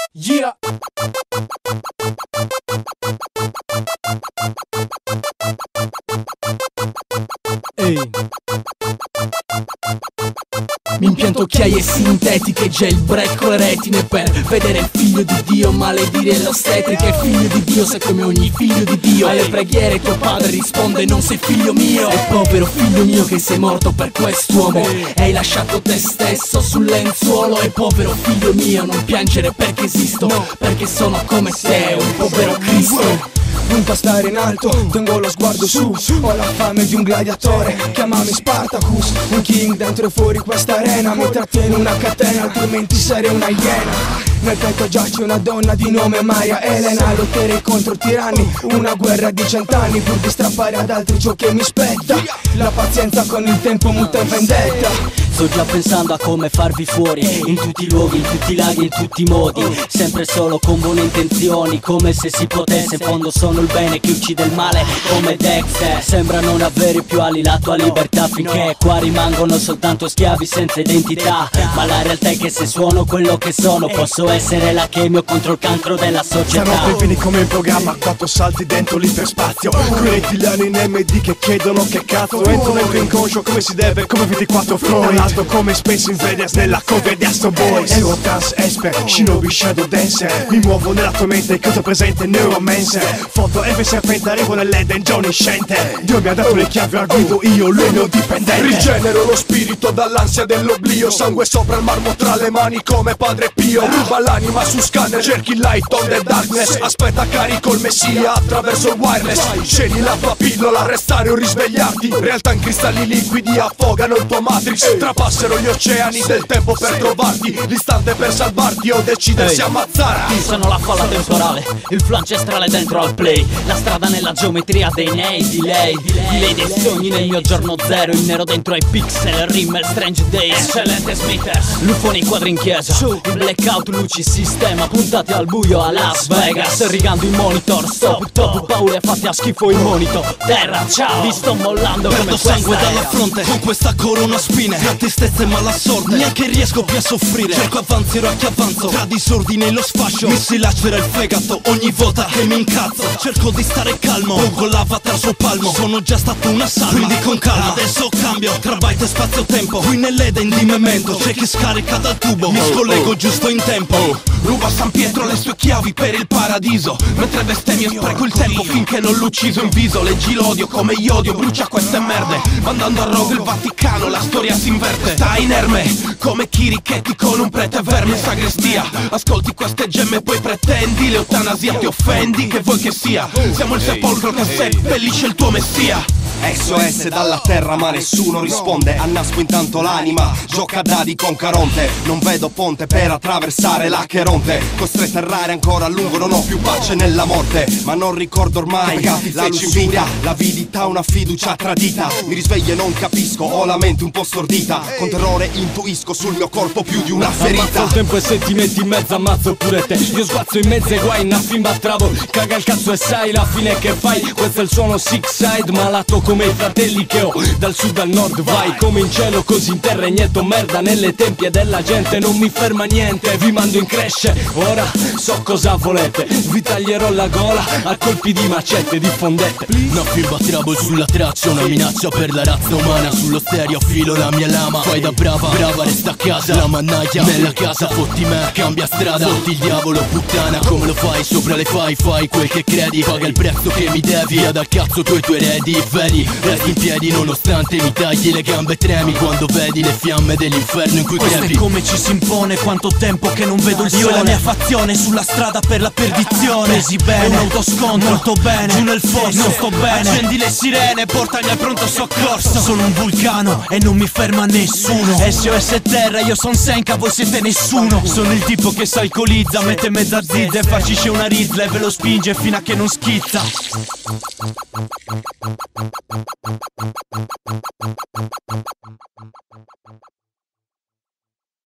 Yeah. Ehi. Mi impianto occhiaie sintetiche, jailbreak con le retine per vedere il figlio di Dio, maledire l'ostetrica. È figlio di Dio, sai come ogni figlio di Dio. Alle preghiere tuo padre risponde non sei figlio mio. E povero figlio mio che sei morto per quest'uomo, hai lasciato te stesso sul lenzuolo. E povero figlio mio non piangere perché esisto, perché sono come te, un povero Cristo. Punto a stare in alto, tengo lo sguardo su. Ho la fame di un gladiatore, chiamami Spartacus. Un king dentro e fuori questa arena, mi trattiene una catena, altrimenti sarei una iena. Nel petto giace una donna di nome Maria Elena. Lotterei contro tiranni, una guerra di 100 anni, pur di strappare ad altri ciò che mi spetta. La pazienza con il tempo muta in vendetta. Sto già pensando a come farvi fuori, in tutti i luoghi, in tutti i laghi, in tutti i modi. Sempre solo con buone intenzioni, come se si potesse. In fondo sono il bene che uccide il male, come Dexter. Sembra non avere più ali la tua libertà, finché qua rimangono soltanto schiavi senza identità. Ma la realtà è che se suono quello che sono, posso essere la chemio contro il cancro della società. Siamo bambini come in programma, 4 salti dentro l'ipersspazio. Quei rettiliani in MD che chiedono che cazzo. Entro nel tuo inconscio come si deve, come 24 Freud. Come Space Invaders nella cover di Astro Boys. Ego Trans Esper, Shinobi Shadow Dancer. Mi muovo nella tua mente, cosa presente Neuromancer. Foto Eve Serpente, arrivo nell'Eden, Johnny Scente. Dio mi ha dato le chiavi al guido, io lui dipendente. Rigenero lo spirito dall'ansia dell'oblio. Sangue sopra il marmo tra le mani come Padre Pio. Ruba l'anima su scanner, cerchi il light on the darkness. Aspetta carico il messia attraverso il wireless. Scegli la tua pillola, restare o risvegliarti. Realtà in cristalli liquidi affogano il tuo matrix. Trapassero gli oceani del tempo per trovarti, l'istante per salvarti o decidersi ammazzarti. Sono la falla temporale, il flow ancestrale dentro al play. La strada nella geometria dei nei, di lei dei sogni nel mio giorno zero. Il nero dentro ai pixel, Rimmel, Strange Days, eccellente Smithers. Lufoni quadri in chiesa, il blackout, luci, sistema puntati al buio a Las Vegas. Rigando i monitor, stop, top, paure fatti a schifo il monito. Terra, ciao, vi sto mollando come perdo sangue dalla fronte, con questa corona spine. La tristezza e mala sorte, neanche riesco più a soffrire. Cerco avanzerò a che avanzo, tra disordine e lo sfascio. Mi si lacera il fegato ogni volta che mi incazzo. Cerco di stare calmo, con l'avatar sul palmo. Sono già stato una salma, quindi con calma adesso cambio. Tra byte e spazio-tempo, qui nell'Eden di memento. C'è chi scarica dal tubo, mi scollego giusto in tempo. Ruba San Pietro le sue chiavi per il paradiso, mentre bestemmio spreco il tempo finché non l'ucciso in viso. Leggi l'odio come iodio, brucia queste merde. Mandando a rogo il Vaticano, la storia si inverte. Stai inerme, come Chirichetti con un prete verme in sagrestia. Ascolti queste gemme e poi pretendi l'eutanasia. Ti offendi, che vuoi che sia? Siamo il sepolcro che seppellisce il tuo messia. SOS dalla terra ma nessuno risponde. Annasco intanto l'anima, gioca a dadi con Caronte. Non vedo ponte per attraversare l'Acheronte. Costretto a errare ancora a lungo, non ho più pace nella morte. Ma non ricordo ormai la lussuria, l'avidità, una fiducia tradita. Mi risveglio e non capisco, ho la mente un po' stordita. Con terrore intuisco sul mio corpo più di una ferita. Ammazzo il tempo e se ti metti in mezzo ammazzo pure te. Io sguazzo in mezzo ai guai, naffimba travo. Caga il cazzo e sai la fine che fai. Questo è il suono Six Side, malato come i fratelli che ho. Dal sud al nord vai come in cielo, così in terra inietto merda nelle tempie della gente. Non mi ferma niente, vi mando in cresce. Ora so cosa volete, vi taglierò la gola a colpi di macette, diffondete. Una firma trouble sulla traccia, una minaccia per la razza umana. Sullo stereo filo la mia lama. Fai da brava, brava resta a casa. La mannaia nella casa, fotti me, cambia strada. Fotti il diavolo puttana, come lo fai? Sopra le fai quel che credi. Paga il prezzo che mi devi, via dal cazzo tu e i tuoi eredi. Vedi, resti in piedi nonostante mi tagli le gambe, tremi quando vedi le fiamme dell'inferno in cui crepi. Questo è come ci si impone, quanto tempo che non vedo il sole. Io e la mia fazione sulla strada per la perdizione. Presi bene, un autoscontro, molto bene, giù nel fosso, non sto bene. Accendi le sirene, portami al pronto soccorso. Sono un vulcano e non mi ferma nessuno. SOS terra, io son Senka, voi siete nessuno. Sono il tipo che s'alcolizza, mette mezza zizza e farcisce una rizla e ve lo spinge fino a che non schizza.